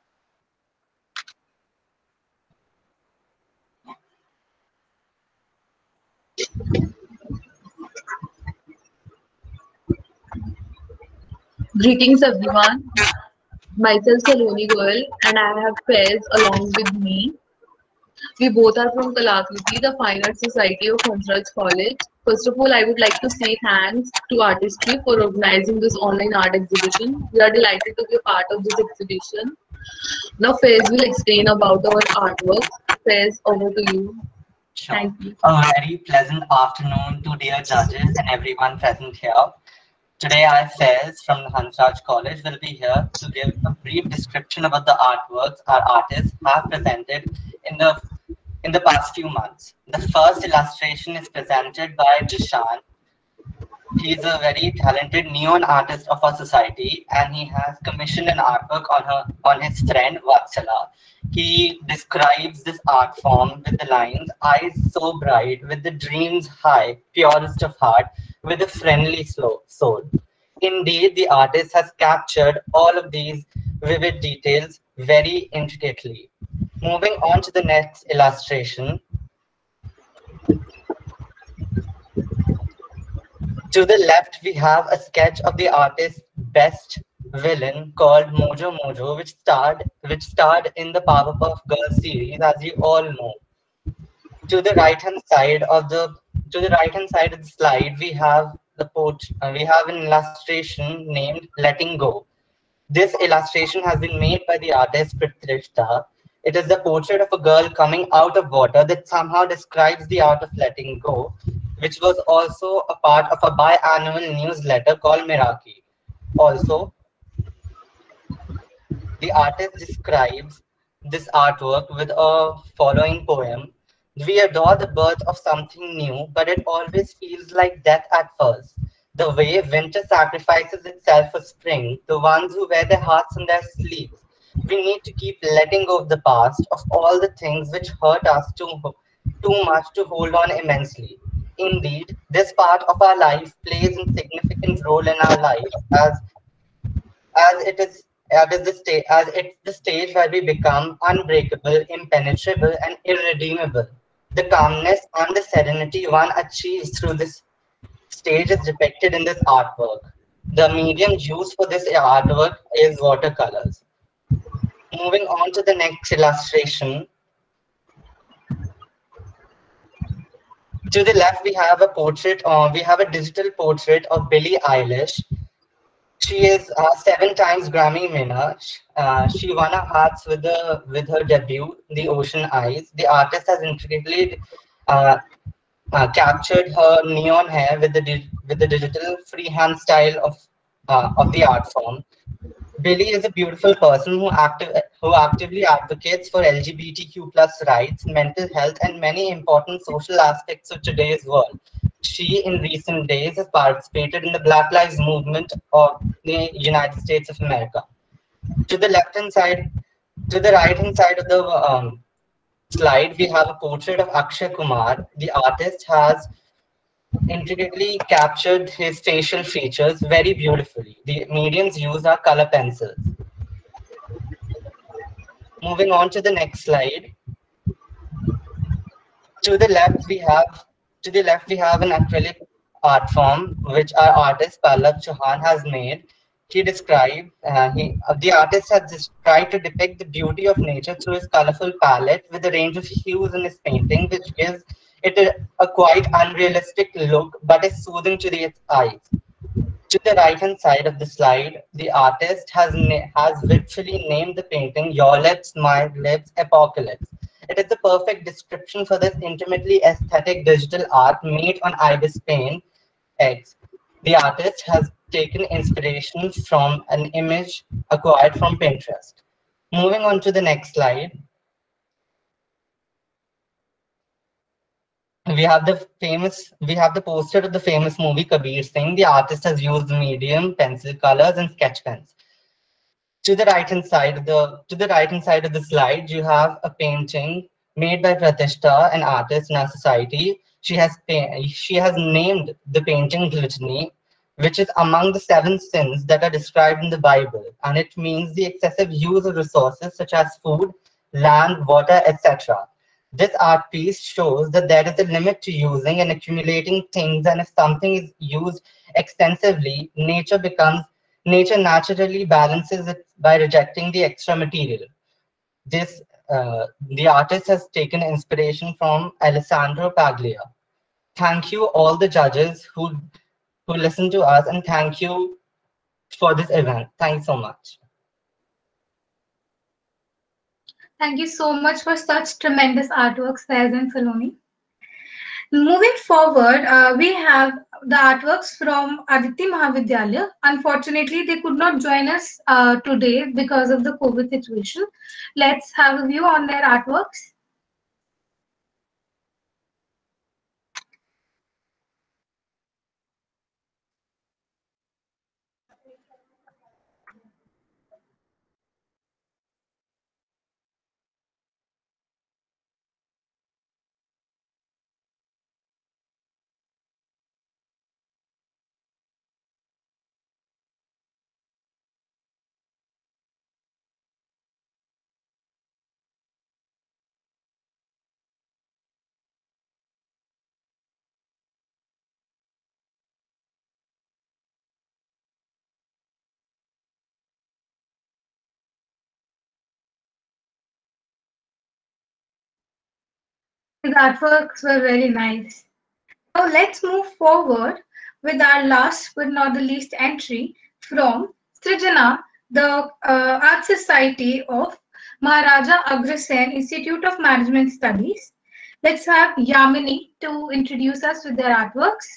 Greetings everyone. Myself Saloni Goyal and I have Faiz along with me. We both are from Kalakriti, the Fine Arts Society of Hansraj College. First of all, I would like to say thanks to Artistry for organizing this online art exhibition. We are delighted to be a part of this exhibition. Now Faiz will explain about our artwork. Faiz, over to you. Sure. Thank you. A very pleasant afternoon to dear judges and everyone present here. Today, I, Faiz from the Hansraj College, will be here to give a brief description about the artworks our artists have presented in the in the past few months. The first illustration is presented by Jishan. He's a very talented neon artist of our society, and he has commissioned an artwork on her on his friend Vatsala. He describes this art form with the lines, eyes so bright, with the dreams high, purest of heart, with a friendly slow soul. Indeed, the artist has captured all of these vivid details very intricately. Moving on to the next illustration. To the left, we have a sketch of the artist's best villain called Mojo Mojo, which starred which starred in the Powerpuff Girls series, as you all know. To the right hand side of the to the right hand side of the slide, we have the port, uh, we have an illustration named "Letting Go." This illustration has been made by the artist Pritrishta. It is the portrait of a girl coming out of water that somehow describes the art of letting go, which was also a part of a biannual newsletter called Meraki. Also, the artist describes this artwork with a following poem. We adore the birth of something new, but it always feels like death at first. The way winter sacrifices itself for spring, the ones who wear their hearts on their sleeves. We need to keep letting go of the past, of all the things which hurt us too, too much to hold on immensely. Indeed, this part of our life plays a significant role in our life as as it is as is the stage as it's the stage where we become unbreakable, impenetrable, and irredeemable. The calmness and the serenity one achieves through this stage is depicted in this artwork. The medium used for this artwork is watercolors. Moving on to the next illustration. To the left, we have a portrait, uh, we have a digital portrait of Billie Eilish. She is uh, seven times Grammy winner. Uh, she won our hearts with the with her debut, The Ocean Eyes. The artist has intricately uh, uh, captured her neon hair with the di- with the digital freehand style of uh, of the art form. Billy is a beautiful person who active who actively advocates for L G B T Q plus rights, mental health, and many important social aspects of today's world. She, in recent days, has participated in the Black Lives Movement of the United States of America. To the left hand side, to the right hand side of the um, slide, we have a portrait of Akshay Kumar. The artist has intricately captured his facial features very beautifully. The mediums used are color pencils. Moving on to the next slide. To the left, we have to the left we have an acrylic art form which our artist Pallab Chauhan has made. He described uh, he uh, the artist has just tried to depict the beauty of nature through his colorful palette with a range of hues in his painting, which gives it a, a quite unrealistic look, but is soothing to the eyes. To the right-hand side of the slide, the artist has na- has literally named the painting "Your Lips, My Lips, Apocalypse." It is the perfect description for this intimately aesthetic digital art made on ibis paint X. The artist has taken inspiration from an image acquired from Pinterest. Moving on to the next slide. We have the famous, we have the poster of the famous movie Kabir Singh. The artist has used medium, pencil colors, and sketch pens. To the right hand side of the to the right hand side of the slide, you have a painting made by Pratishta, an artist in our society. She has pa- she has named the painting gluttony, which is among the seven sins that are described in the Bible, and it means the excessive use of resources such as food, land, water, et cetera. This art piece shows that there is a limit to using and accumulating things, and if something is used extensively, nature becomes nature naturally balances it by rejecting the extra material. This uh, the artist has taken inspiration from Alessandro Paglia. Thank you all the judges who who listen to us, and thank you for this event. Thanks so much. Thank you so much for such tremendous artworks, Faiz and Saloni. Moving forward, uh, we have the artworks from Aditya Mahavidyalaya. Unfortunately, they could not join us uh, today because of the COVID situation. Let's have a view on their artworks. His artworks were very nice. Now let's move forward with our last but not the least entry from Srijana, the uh, Art Society of Maharaja Agrasen Institute of Management Studies. Let's have Yamini to introduce us with their artworks.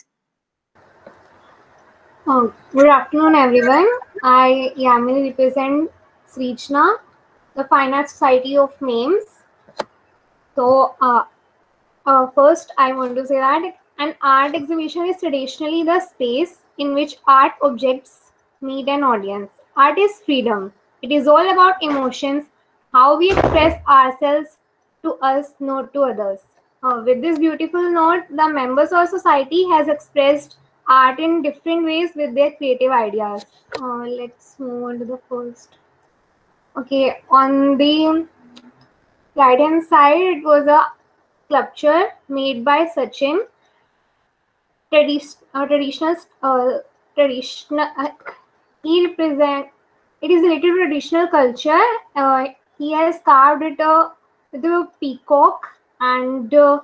Oh, good afternoon, everyone. I Yamini represent Srijana, the Fine Arts Society of Names. So, uh, uh, first, I want to say that an art exhibition is traditionally the space in which art objects meet an audience. Art is freedom. It is all about emotions, how we express ourselves to us, not to others. Uh, with this beautiful note, the members of society has expressed art in different ways with their creative ideas. Uh, let's move on to the first. Okay, on the right hand side, it was a sculpture made by Sachin. Tradi- uh, traditional, uh, traditional. Uh, he represent. It is related to traditional culture. Uh, he has carved it uh, with a peacock and. Uh,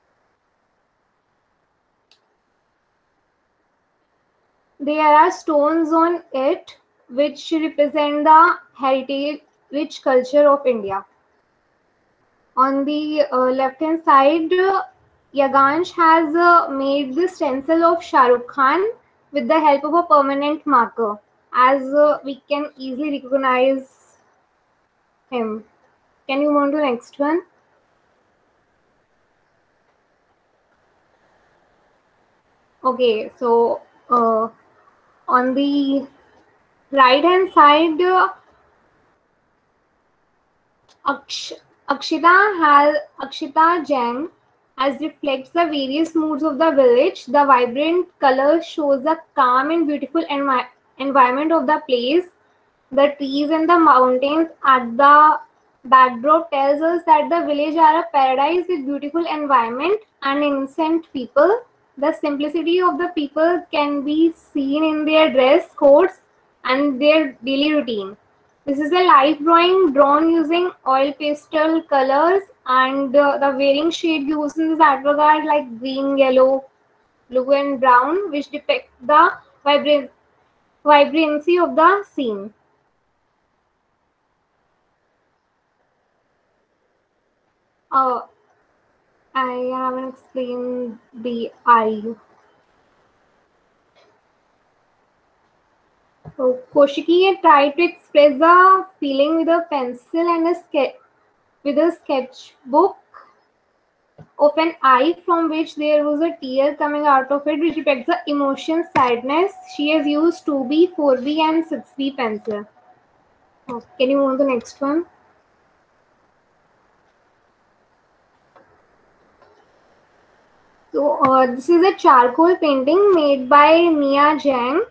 There are stones on it which represent the heritage rich culture of India. On the uh, left hand side, uh, Yagansh has uh, made the stencil of Shah Rukh Khan with the help of a permanent marker, as uh, we can easily recognize him. Can you move on to the next one? Okay, so uh, on the right hand side, uh, Aksh- Akshita has Akshita Jain as reflects the various moods of the village. The vibrant color shows the calm and beautiful envi- environment of the place. The trees and the mountains at the backdrop tells us that the village are a paradise with beautiful environment and innocent people. The simplicity of the people can be seen in their dress codes and their daily routine. This is a live drawing drawn using oil pastel colors, and uh, the varying shade used in this artwork are like green, yellow, blue, and brown, which depict the vibra- vibrancy of the scene. Uh, I haven't explained the eye. So Koshiki tried to express the feeling with a pencil and a sketch with a sketchbook of an eye from which there was a tear coming out of it, which depicts the emotion sadness. She has used two B, four B, and six B pencil. Oh, can you move on to the next one? So uh, this is a charcoal painting made by Nia Jang.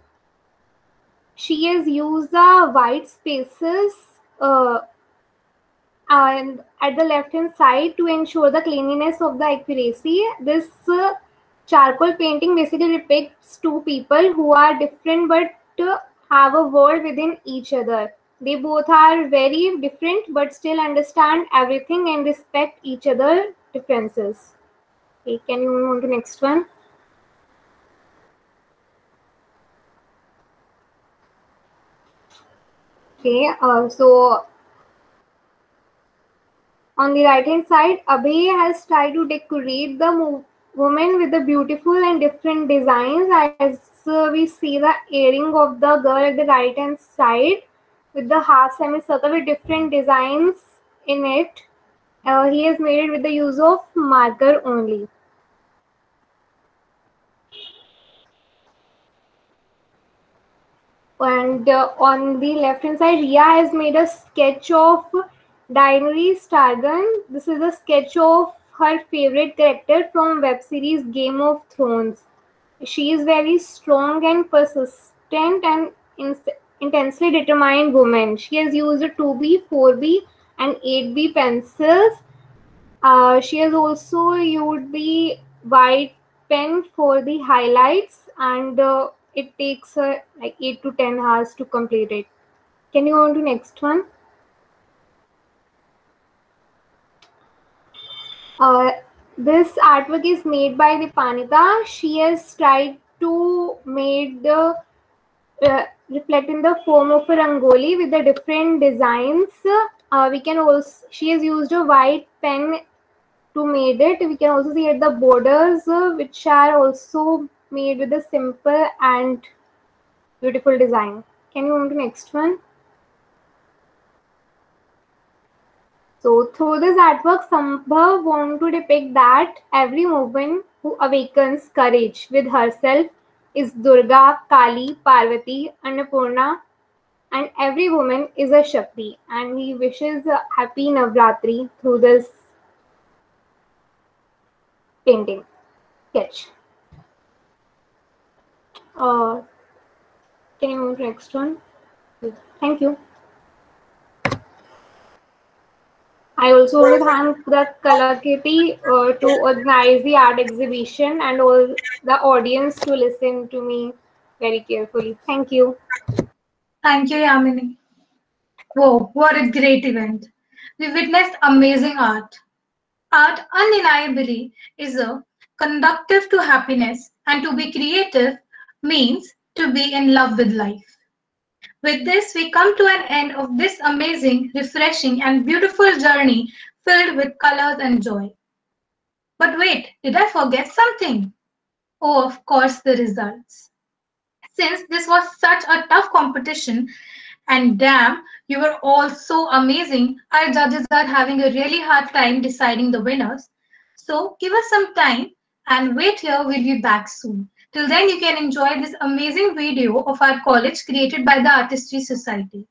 She has used the white spaces uh, and at the left hand side to ensure the cleanliness of the accuracy. This uh, charcoal painting basically depicts two people who are different but uh, have a world within each other. They both are very different but still understand everything and respect each other differences. Okay, can you move on to the next one? Okay, uh, so on the right hand side, Abhay has tried to decorate the mo- woman with the beautiful and different designs. As uh, we see the earring of the girl at the right hand side with the half semicircle with different designs in it. Uh, he has made it with the use of marker only. And uh, on the left hand side, Ria has made a sketch of Daenerys Targaryen. This is a sketch of her favorite character from web series Game of Thrones. She is very strong and persistent and in- intensely determined woman. She has used a two B, four B, and eight B pencils. Uh, she has also used the white pen for the highlights, and uh, it takes her like eight to ten hours to complete it. Can you go on to next one? Uh, this artwork is made by Dipanita. She has tried to make the uh, reflect in the form of a rangoli with the different designs. Uh, we can also she has used a white pen to made it. We can also see at the borders, uh, which are also made with a simple and beautiful design. Can you move to next one? So through this artwork, Sambhav want to depict that every woman who awakens courage with herself is Durga, Kali, Parvati, Annapurna, and every woman is a Shakti. And he wishes a happy Navratri through this painting sketch. Uh, can you move to next one? Thank you. I also want to thank the Kalakirti uh, to organize the art exhibition and all the audience to listen to me very carefully. Thank you. Thank you, Yamini. Whoa, what a great event. We witnessed amazing art. Art undeniably is a conductive to happiness, and to be creative means to be in love with life. With this, we come to an end of this amazing, refreshing, and beautiful journey filled with colors and joy. But wait, did I forget something? Oh, of course, the results. Since this was such a tough competition, and damn, you were all so amazing, our judges are having a really hard time deciding the winners. So give us some time and wait here, we'll be back soon. Till then, you can enjoy this amazing video of our college created by the Artistry Society.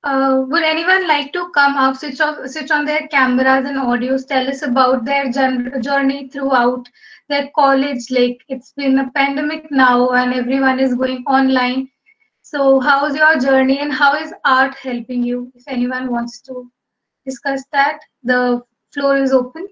Uh, would anyone like to come up, switch off, switch on their cameras and audios, tell us about their journey throughout their college? Like it's been a pandemic now, and everyone is going online. So, how's your journey, and how is art helping you? If anyone wants to discuss that, the floor is open.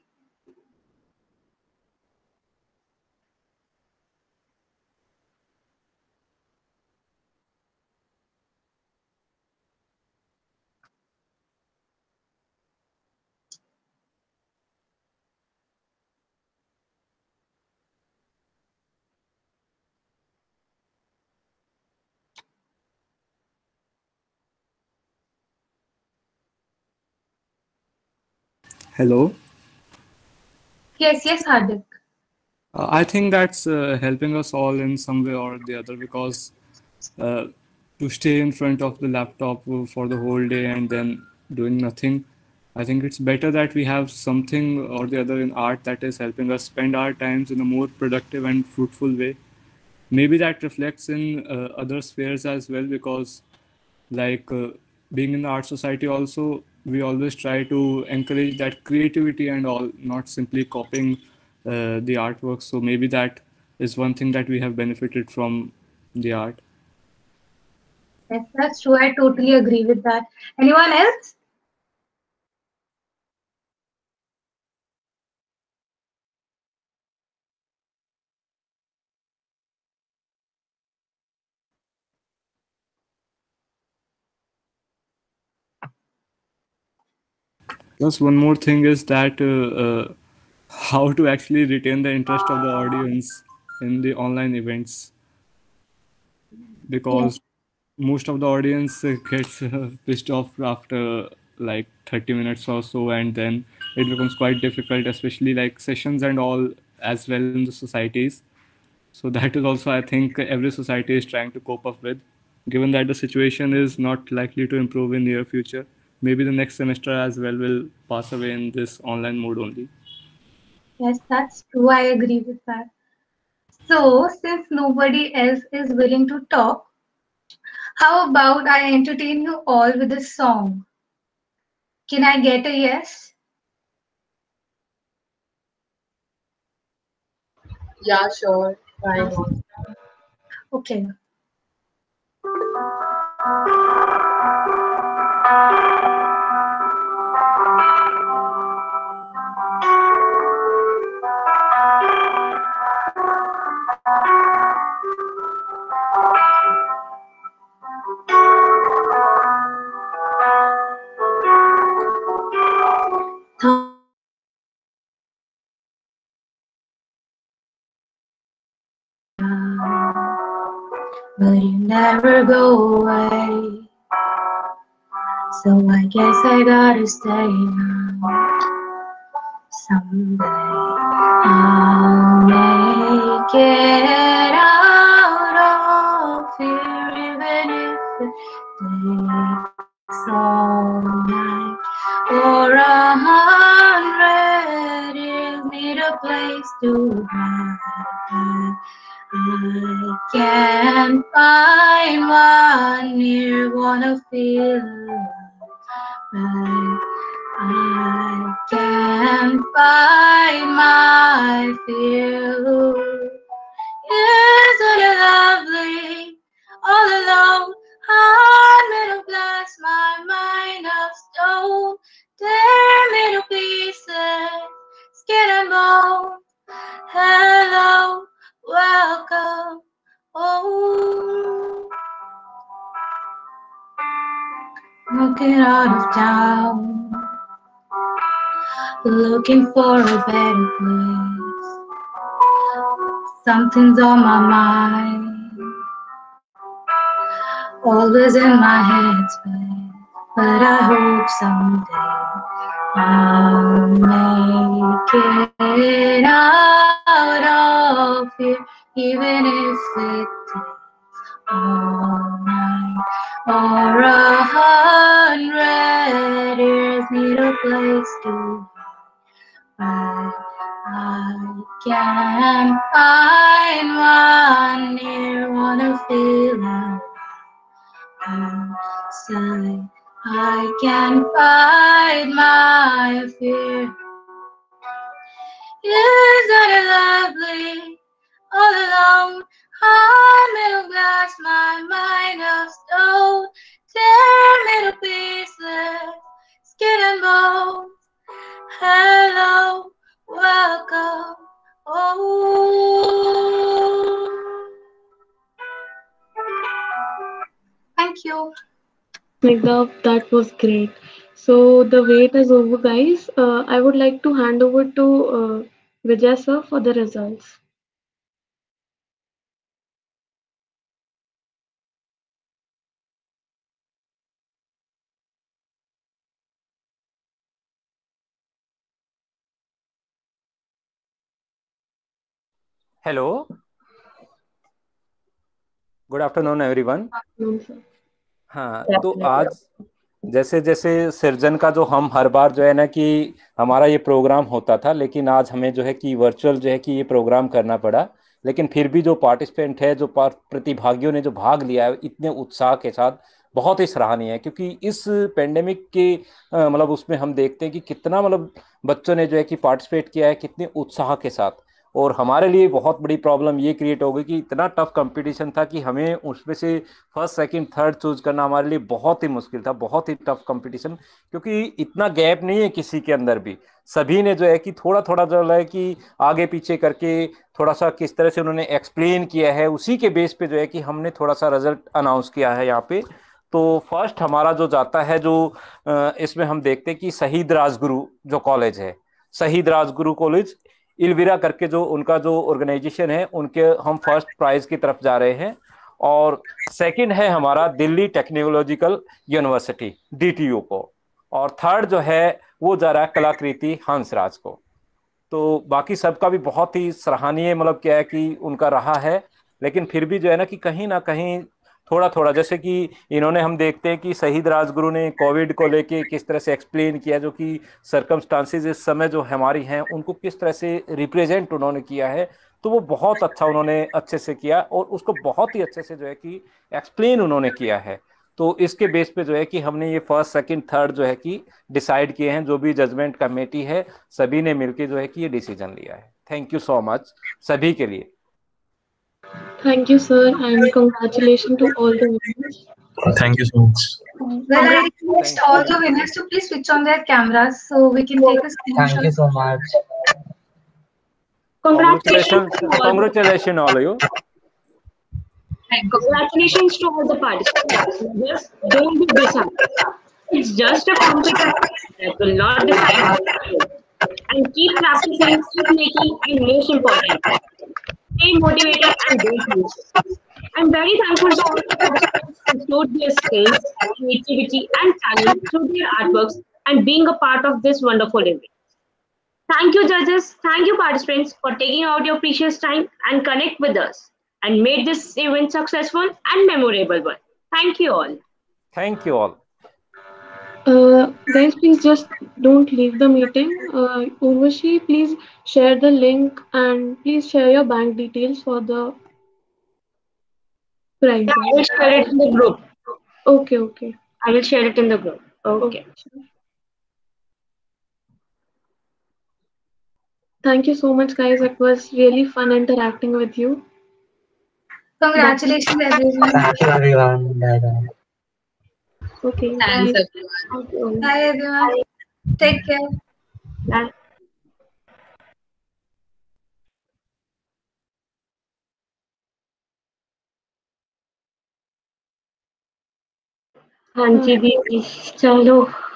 Hello. Yes, yes, Hardik. Uh, I think that's uh, helping us all in some way or the other because uh, to stay in front of the laptop for the whole day and then doing nothing, I think it's better that we have something or the other in art that is helping us spend our times in a more productive and fruitful way. Maybe that reflects in uh, other spheres as well because like uh, being in the art society also we always try to encourage that creativity and all, not simply copying uh, the artwork. So maybe that is one thing that we have benefited from the art. Yes, that's true. I totally agree with that. Anyone else? Plus one more thing is that uh, uh, how to actually retain the interest of the audience in the online events Yes. because most of the audience uh, gets uh, pissed off after like thirty minutes or so, and then it becomes quite difficult, especially like sessions and all as well in the societies. So that is also, I think, every society is trying to cope up with, given that the situation is not likely to improve in near future. Maybe the next semester as well will pass away in this online mode only. Yes, that's true. I agree with that. So, since nobody else is willing to talk, how about I entertain you all with a song? Can I get a yes? Yeah, sure. Why not? Okay. But you never go away. So I guess I gotta stay now. Someday I'll make it out of here, even if it takes all night or a hundred years. Need a place to hide. I can't find one near, wanna feel alive. I can't find my feel. Isn't it lovely? All alone, heart made of glass, my mind of stone. Tear me to pieces, skin and bone. Hello, welcome home. Walking out of town, looking for a better place. Something's on my mind, always in my headspace. But I hope someday I'll make it out of here, even if it takes all night or a hundred years. Need a place to hide. I can't find one near, wanna feel alive outside. I can fight my fear. Isn't it lovely? All alone, heart made of glass, my mind of stone. Tear me to pieces, skin and bones. Hello, welcome. Oh, thank you. Snigdha, that was great. So the wait is over, guys. Uh, I would like to hand over to uh, Vijay sir for the results. Hello good afternoon everyone. हाँ तो आज जैसे जैसे सृजन का जो हम हर बार जो है ना कि हमारा ये प्रोग्राम होता था, लेकिन आज हमें जो है कि वर्चुअल जो है कि ये प्रोग्राम करना पड़ा। लेकिन फिर भी जो पार्टिसिपेंट है, जो प्रतिभागियों ने जो भाग लिया है इतने उत्साह के साथ, बहुत ही सराहनीय है। क्योंकि इस पेंडेमिक के अ, मतलब उसमें हम देखते हैं कि कितना मतलब बच्चों ने जो है कि पार्टिसिपेट किया है कितने उत्साह के साथ। और हमारे लिए बहुत बड़ी प्रॉब्लम ये क्रिएट हो गई कि इतना टफ कंपटीशन था कि हमें उसमें से फर्स्ट सेकंड थर्ड चूज करना हमारे लिए बहुत ही मुश्किल था, बहुत ही टफ कंपटीशन। क्योंकि इतना गैप नहीं है किसी के अंदर भी, सभी ने जो है कि थोड़ा थोड़ा जो है कि आगे पीछे करके थोड़ा सा किस तरह से उन्होंने एक्सप्लेन किया है, उसी के बेस पे जो है कि हमने थोड़ा सा रिजल्ट अनाउंस किया है यहाँ पे। तो फर्स्ट हमारा जो जाता है, जो अ, इसमें हम देखते हैं कि शहीद राजगुरु जो कॉलेज है, शहीद राजगुरु कॉलेज इलविरा करके जो उनका जो ऑर्गेनाइजेशन है, उनके हम फर्स्ट प्राइज की तरफ जा रहे हैं। और सेकंड है हमारा दिल्ली टेक्नोलॉजिकल यूनिवर्सिटी डीटीयू को। और थर्ड जो है वो जा रहा है कलाकृति हंसराज को। तो बाकी सबका भी बहुत ही सराहनीय मतलब क्या है कि उनका रहा है। लेकिन फिर भी जो है ना कि कहीं ना कहीं थोड़ा थोड़ा, जैसे कि इन्होंने, हम देखते हैं कि शहीद राजगुरु ने कोविड को लेके किस तरह से एक्सप्लेन किया, जो कि सरकमस्टांसेस इस समय जो हमारी हैं उनको किस तरह से रिप्रेजेंट उन्होंने किया है। तो वो बहुत अच्छा उन्होंने अच्छे से किया और उसको बहुत ही अच्छे से जो है कि एक्सप्लेन उन्होंने किया है। तो इसके बेस पे जो है कि हमने ये फर्स्ट सेकंड थर्ड जो है कि डिसाइड किए हैं। जो भी जजमेंट कमेटी है सभी ने मिलकर जो है कि ये डिसीजन लिया है। थैंक यू सो मच सभी के लिए। Thank you, sir, and congratulations to all the winners. Thank you so much. Well, I request all the winners to please switch on their cameras so we can take a screenshot. Thank you so much. Congratulations, congratulations all of you. Congratulations to all the participants. Just don't be disheartened. It's just a competition that will not decide. And keep practicing, keep making, and most important, stay motivated and don't lose. I'm very thankful to all the participants who showed their skills, creativity, and talent through their artworks and being a part of this wonderful event. Thank you, judges. Thank you, participants, for taking out your precious time and connect with us and made this event successful and memorable one. Thank you all. Thank you all. Uh, guys, please just don't leave the meeting. Uh, Urvashi, please share the link and please share your bank details for the prize. Yeah, I will share it in the group. Okay, okay. I will share it in the group. Okay. okay. Thank you so much, guys. It was really fun interacting with you. Congratulations, everyone. Thank you, everyone. Bye bye. Okay. Thanks, bye. everyone. Bye, everyone. Take care. Bye. हाँ जी दीदी चलो